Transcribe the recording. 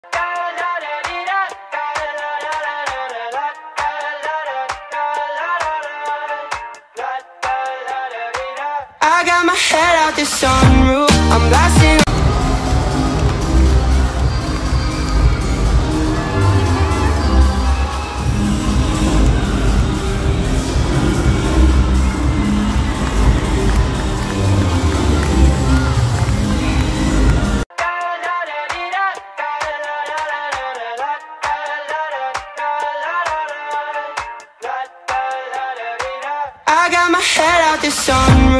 I got my head out the sunroof, I'm blasting. I got my head out the sunroof.